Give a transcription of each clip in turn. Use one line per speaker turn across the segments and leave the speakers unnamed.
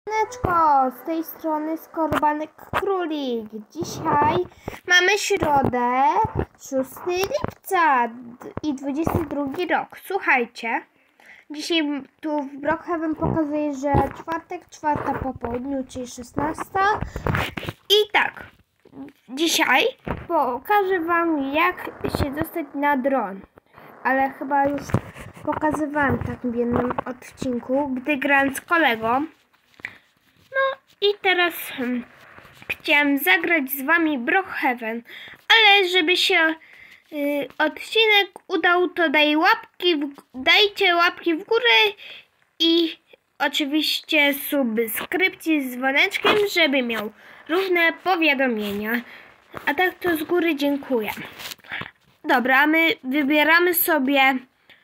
Siemaneczko, z tej strony Skorobanek Królik. Dzisiaj mamy środę, 6 lipca i 22 rok. Słuchajcie, dzisiaj tu w Brookhaven pokazuję, że czwartek, 4 po południu, czyli 16. I tak, dzisiaj pokażę wam, jak się dostać na dron. Ale chyba już pokazywałem w takim jednym odcinku, gdy grałem z kolegą. No i teraz chciałem zagrać z wami Brookhaven, ale żeby się odcinek udał, to dajcie łapki w górę i oczywiście subskrypcję z dzwoneczkiem, żeby miał różne powiadomienia. A tak to z góry dziękuję. Dobra, my wybieramy sobie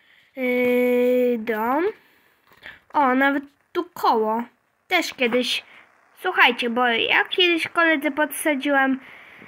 dom. O, nawet tu koło. Też kiedyś, słuchajcie, bo ja kiedyś koledze podsadziłem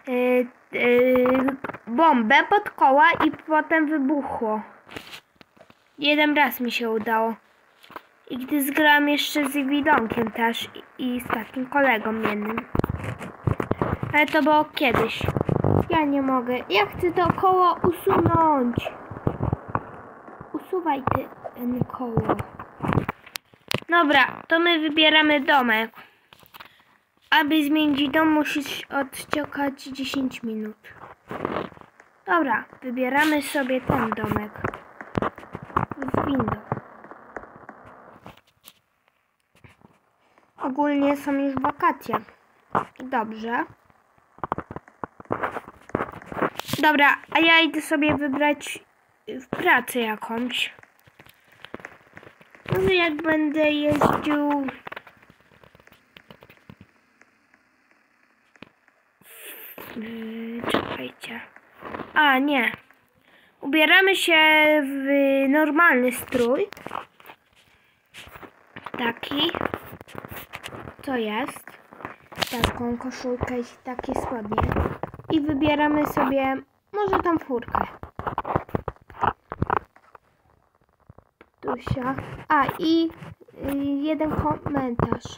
bombę pod koła i potem wybuchło. Jeden raz mi się udało. I gdy zgrałam jeszcze z Widonkiem też i z takim kolegą jednym. Ale to było kiedyś. Ja nie mogę. Ja chcę to koło usunąć. Usuwaj ten koło. Dobra, to my wybieramy domek. Aby zmienić dom, musisz odczekać 10 minut. Dobra, wybieramy sobie ten domek. Z windą. Ogólnie są już wakacje. Dobrze. Dobra, a ja idę sobie wybrać pracę jakąś. Może jak będę jeździł czekajcie. A nie. Ubieramy się w normalny strój. Taki. Co jest? Taką koszulkę i takie spodnie. I wybieramy sobie może tam furkę. Tusia. A i jeden komentarz.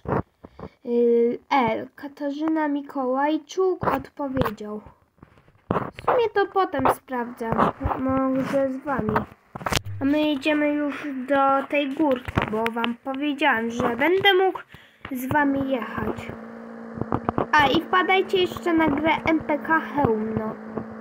Katarzyna Mikołajczuk odpowiedział. W sumie to potem sprawdzam. Może z wami. A my idziemy już do tej górki, bo wam powiedziałem, że będę mógł z wami jechać. A i wpadajcie jeszcze na grę MPK Hełmno.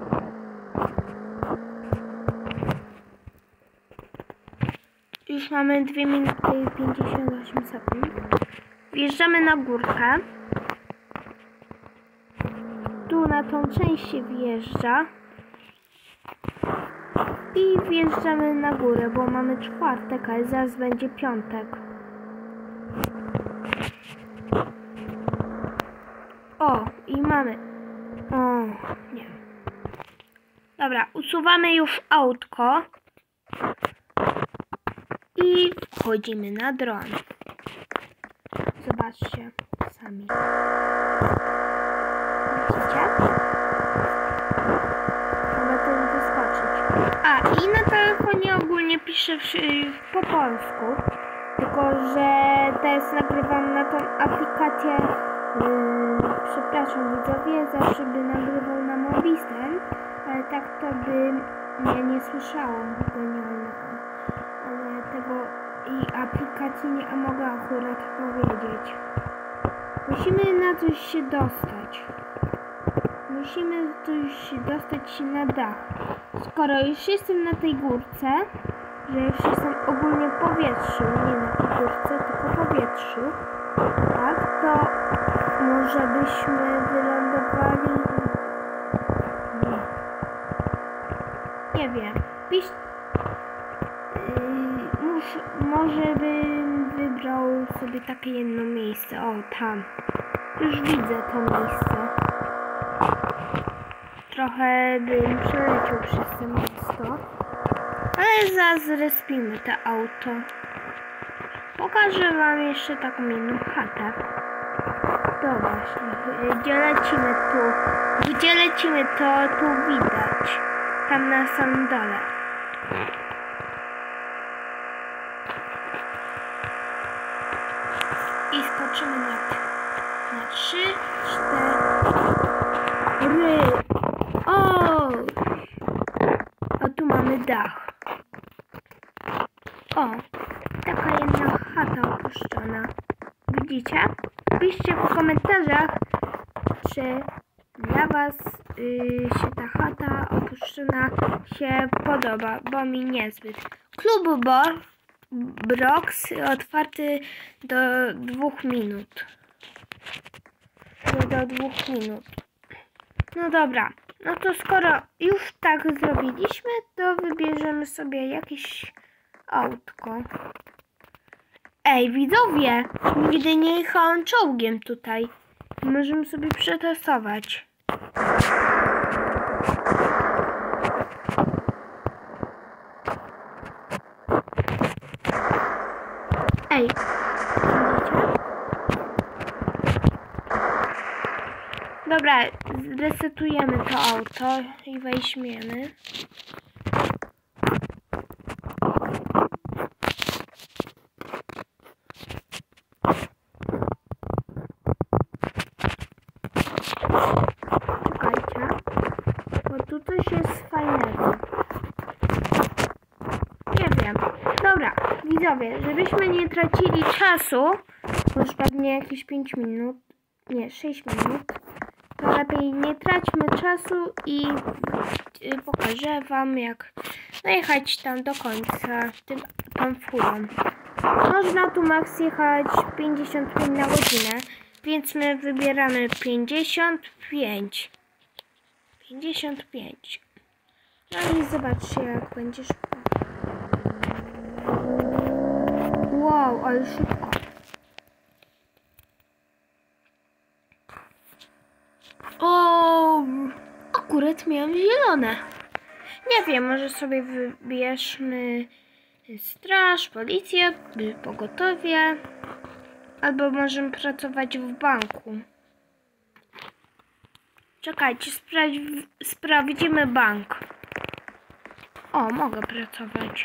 Już mamy 2 minuty i 58 sekund. Wjeżdżamy na górkę. Tu na tą część się wjeżdża. I wjeżdżamy na górę, bo mamy czwartek, ale zaraz będzie piątek. O, i mamy. O, nie. Dobra, usuwamy już autko. I wchodzimy na dron. Zobaczcie sami. Widzicie? Trzeba to wyskoczyć. A i na telefonie ogólnie piszę po polsku. Tylko, że teraz nagrywam na tą aplikację. Przepraszam widzowie, zawsze by nagrywał na Mobistem. Ale tak to by mnie nie słyszałam. I aplikacji nie mogę akurat powiedzieć. Musimy na coś się dostać. Musimy coś dostać się na dach. Skoro już jestem na tej górce, że już jestem ogólnie w powietrzu, nie na tej górce, tylko w powietrzu, tak, to może byśmy wylądowali... Nie wiem. Może bym wybrał sobie takie jedno miejsce. O, tam. Już widzę to miejsce. Trochę bym przeleciał przez to miasto. Ale zaraz zrespimy to auto. Pokażę wam jeszcze taką jedną chatę. To właśnie. Gdzie lecimy to tu widać. Tam na samym dole. I Liczymy na 3, 4. O! A tu mamy dach. O! Taka jedna chata opuszczona. Widzicie? Piszcie w komentarzach, czy dla was się ta chata opuszczona się podoba, bo mi niezbyt. Klub Brox otwarty do 2 minut. Do 2 minut. No dobra, no to skoro już tak zrobiliśmy, to wybierzemy sobie jakieś autko. Ej, widzowie, nigdy nie jechałam czołgiem tutaj. Możemy sobie przetestować. Ej, widzicie? Dobra, zresetujemy to auto i weźmiemy. Czekajcie, bo tu coś jest fajnego. Nie wiem. Dobra, widzowie, żebyśmy nie tracili czasu, bo już pewnie jakieś 5 minut, nie, 6 minut, to lepiej nie traćmy czasu i pokażę wam, jak dojechać tam do końca tą furą. Można tu max jechać 50 mil na godzinę, więc my wybieramy 55. 55. No i zobaczcie, jak będzie szybko. Wow, ale szybko. O, akurat miałem zielone. Nie wiem, może sobie wybierzmy straż, policję, pogotowie. Albo możemy pracować w banku. Czekajcie, sprawdzimy bank. O, mogę pracować.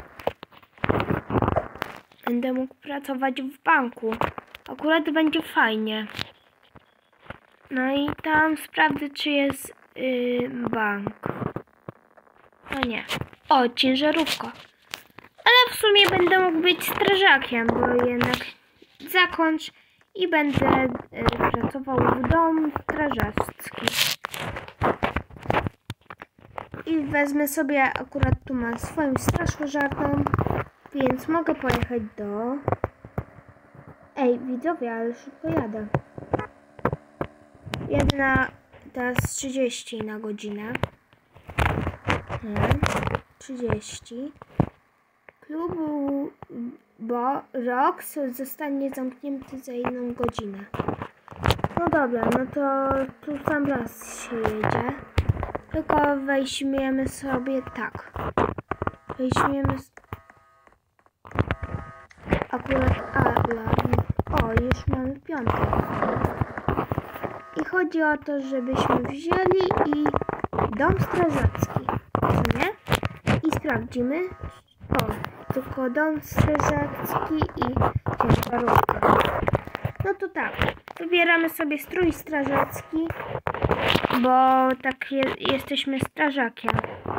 Będę mógł pracować w banku. Akurat będzie fajnie. No i tam sprawdzę, czy jest bank. No nie. O, ciężarówka. Ale w sumie będę mógł być strażakiem, bo jednak zakończ i będę pracował w domu strażacki. I wezmę sobie, akurat tu mam swoją straż pożarną, więc mogę pojechać do... Ej, widzowie, ale szybko jadę. Jedna teraz 30 na godzinę. 30. Klub Brox zostanie zamknięty za 1 godzinę. No dobra, no to tu sam raz się jedzie. Tylko weźmiemy sobie tak. Weźmiemy akurat alarm. O, już mamy 5. I chodzi o to, żebyśmy wzięli i dom strażacki, co nie? I sprawdzimy. O, tylko dom strażacki i ciężarówka. No to tak, wybieramy sobie strój strażacki, bo tak jesteśmy strażakiem.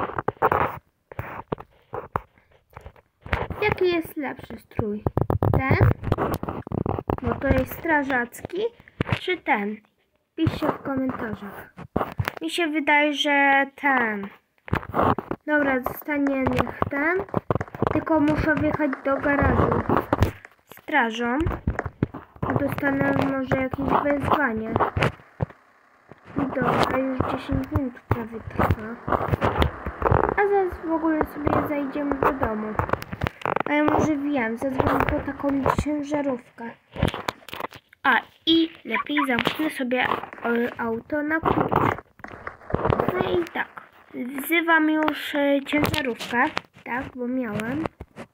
Jaki jest lepszy strój? Ten? Bo to jest strażacki, czy ten? Piszcie w komentarzach. Mi się wydaje, że ten. Dobra, zostanie niech ten. Tylko muszę wjechać do garażu strażą. Dostanę może jakieś wezwanie. Dobra, już 10 minut prawie trwa. A zaraz w ogóle sobie zajdziemy do domu. A ja może wiem, zadzwonię po taką ciężarówkę. A i lepiej zamknę sobie auto na klucz. No i tak. Wzywam już ciężarówkę. Tak, bo miałem.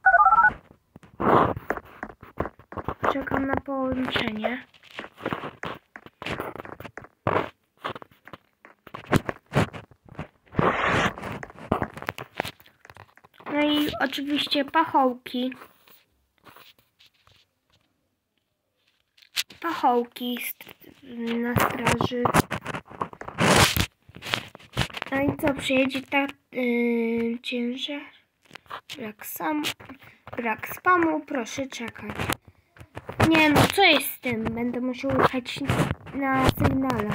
Czekam na połączenie. No i oczywiście pachołki. pachołki na straży. No i co, przyjedzie tak ciężar? Brak spamu, proszę czekać. Nie no, co jest z tym? Będę musiał jechać na sygnale.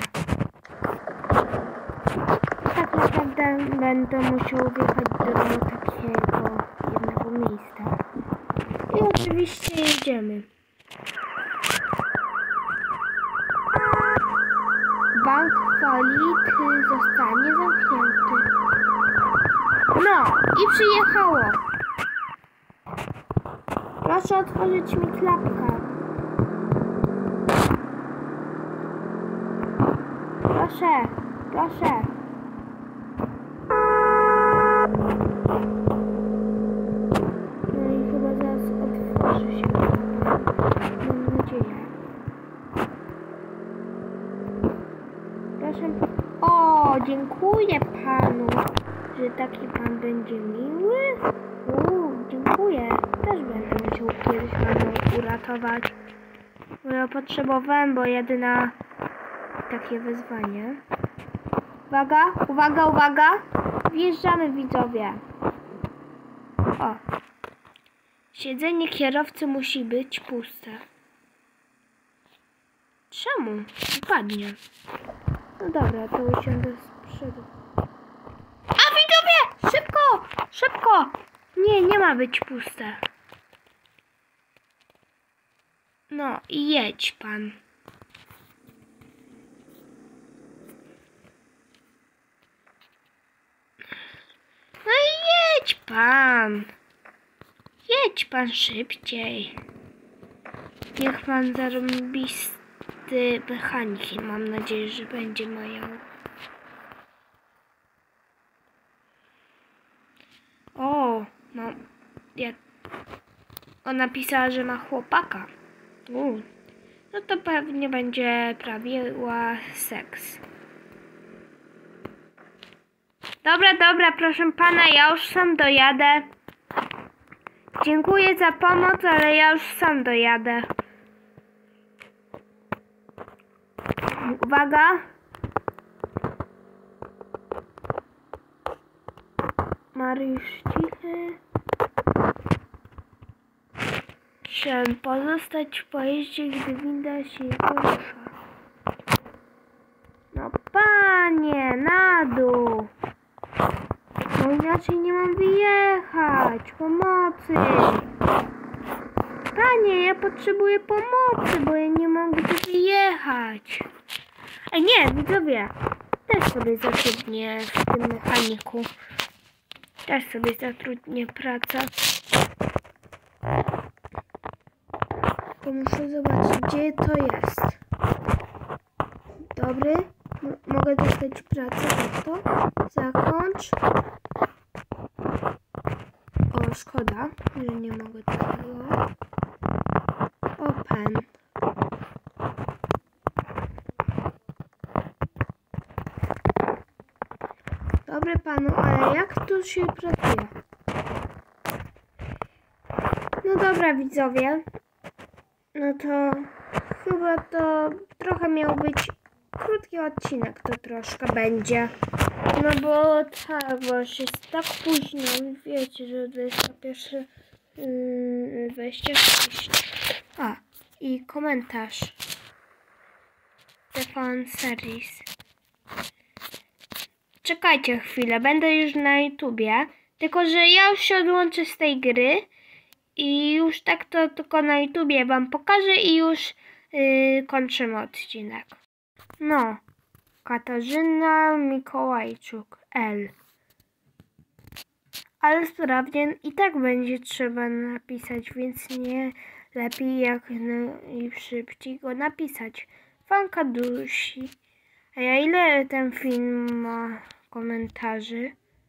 Tak naprawdę będę musiał wjechać do takiego jednego miejsca. I oczywiście jedziemy. Bank Falit zostanie zamknięty. No i przyjechało. Proszę otworzyć mi klapkę. Proszę, proszę. No i chyba zaraz otworzy się. Mam nadzieję. Proszę. O, dziękuję panu, że taki pan będzie miły. Dziękuję. Też będę musiał kiedyś panu uratować. Bo ja potrzebowałem, bo jadę na takie wyzwanie. Uwaga, uwaga, uwaga. Wjeżdżamy, widzowie. O. Siedzenie kierowcy musi być puste. Czemu? Upadnie. No dobra, to usiądę z przodu. A widzowie! Szybko! Szybko! Nie ma być puste. No i jedź pan. No i jedź pan. Jedź pan szybciej. Niech pan zarąbisty mechanik. Mam nadzieję, że będzie mają. O, no. Ona napisała, że ma chłopaka. No to pewnie będzie prawiła seks. Dobra, proszę pana, ja już sam dojadę. Dziękuję za pomoc, ale ja już sam dojadę. Uwaga. Mariusz cichy. Trzeba pozostać w pojeździe, gdy winda się porusza. No panie, na dół. No inaczej nie mam wyjechać. Pomocy. Panie, ja potrzebuję pomocy, bo ja nie mogę tu wyjechać. Ej, nie, widzowie. Też sobie zatrudnię w tym mechaniku. Też sobie zatrudnię pracę. To muszę zobaczyć, gdzie to jest. Dobry. Mogę dostać pracę. To? Zakończ. O, szkoda, że nie mogę tego. Open. Dobry panu, ale jak tu się pracuje? No dobra, widzowie. No to chyba to trochę miał być krótki odcinek, to troszkę będzie. No bo tak, bo jest tak późno, wiecie, że 21:26. A, i komentarz. TVN Series. Czekajcie chwilę, będę już na YouTubie. Tylko, że ja już się odłączę z tej gry. I już tak to tylko na YouTubie wam pokażę i już kończymy odcinek. No, Katarzyna Mikołajczuk, L. Ale sprawnie i tak będzie trzeba napisać, więc nie lepiej jak najszybciej go napisać. Fanka dusi. A ja ile ten film ma komentarzy?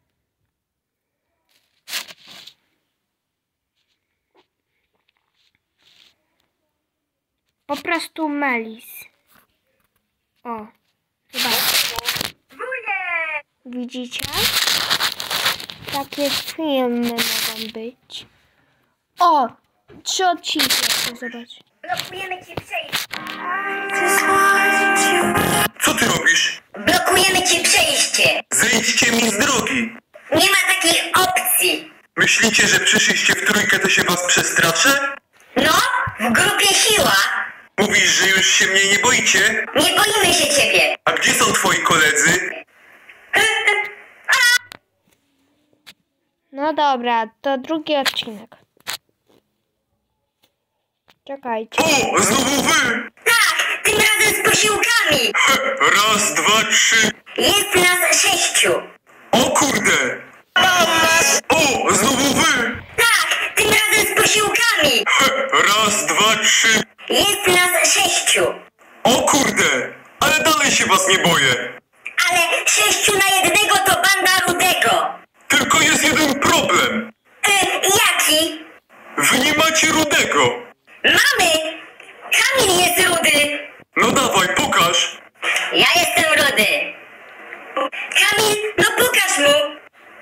Po prostu Melis. O, zobaczcie. Widzicie? Takie filmy mogą być. O, 3 odcinki, chcę zobaczyć.
mi z drogi.
Nie ma takiej opcji.
Myślicie, że przyszliście w trójkę, to się was przestraszę?
No, w grupie siła.
Mówisz, że już się mnie nie boicie?
Nie boimy się ciebie.
A gdzie są twoi koledzy?
No dobra, to drugi odcinek. Czekajcie.
O, znowu wy!
Tak, tym razem z posiłkami.
Raz, dwa, trzy.
Jest nas 6.
O kurde! O, znowu wy!
Tak, tym razem z posiłkami.
Raz, dwa, trzy.
Jest nas 6.
O kurde! Ale dalej się was nie boję.
Ale 6 na 1 to banda Rudego.
Tylko jest jeden problem.
Jaki?
Wy nie macie Rudego.
Mamy! Kamil jest rudy.
No dawaj, pokaż.
Ja jestem rudy. Kamil, no pokaż mu.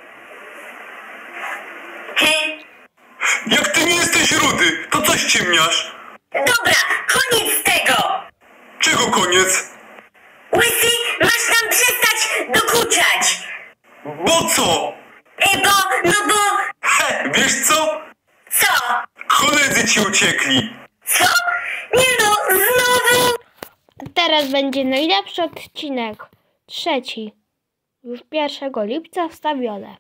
Jak ty nie jesteś rudy, to coś ciemniasz.
Dobra, koniec tego.
Czego koniec?
Łysy, masz nam przestać dokuczać.
Bo co?
Bo...
Wiesz co?
Co?
Koledzy ci uciekli.
Co? Nie no, znowu?
Teraz będzie najlepszy odcinek. 3. Już 1 lipca wstawione.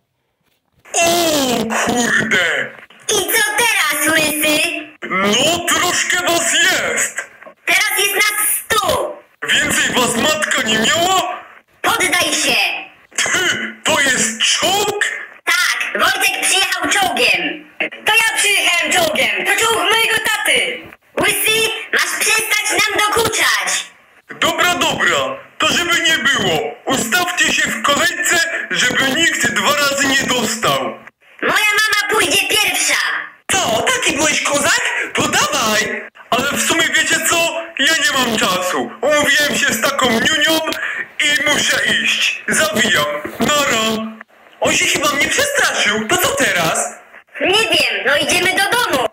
Kurde.
I co teraz, Łysy?
No troszkę was jest.
Teraz jest nas 100.
Więcej was matka nie miała?
Poddaj się.
Ty, to jest czołg?
Tak, Wojtek przyjechał czołgiem. To ja przyjechałem czołgiem. To czołg mojego taty. Łysy, masz przestać nam dokuczać.
Dobra, to żeby nie było. Ustawcie się w kolejce, żeby nikt 2 razy nie dostał.
Moja mama pójdzie pierwsza.
Co, taki byłeś kozak? To dawaj! Ale w sumie wiecie co? Ja nie mam czasu. Umówiłem się z taką niunią i muszę iść. Zawijam. Nara. On się chyba mnie przestraszył. To co teraz?
Nie wiem, no idziemy do domu.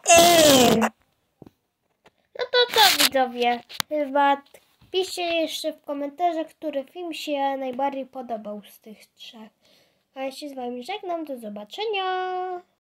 No to co, widzowie? Chyba piszcie jeszcze w komentarzach, który film się najbardziej podobał z tych 3. A ja się z wami żegnam. Do zobaczenia.